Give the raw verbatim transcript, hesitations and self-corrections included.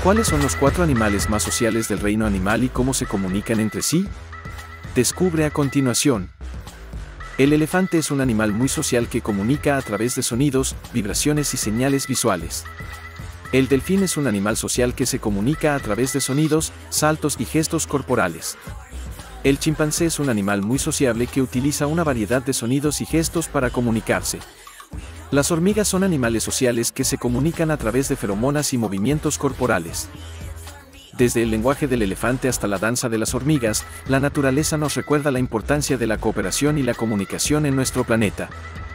¿Cuáles son los cuatro animales más sociales del reino animal y cómo se comunican entre sí? Descubre a continuación. El elefante es un animal muy social que comunica a través de sonidos, vibraciones y señales visuales. El delfín es un animal social que se comunica a través de sonidos, saltos y gestos corporales. El chimpancé es un animal muy sociable que utiliza una variedad de sonidos y gestos para comunicarse. Las hormigas son animales sociales que se comunican a través de feromonas y movimientos corporales. Desde el lenguaje del elefante hasta la danza de las hormigas, la naturaleza nos recuerda la importancia de la cooperación y la comunicación en nuestro planeta.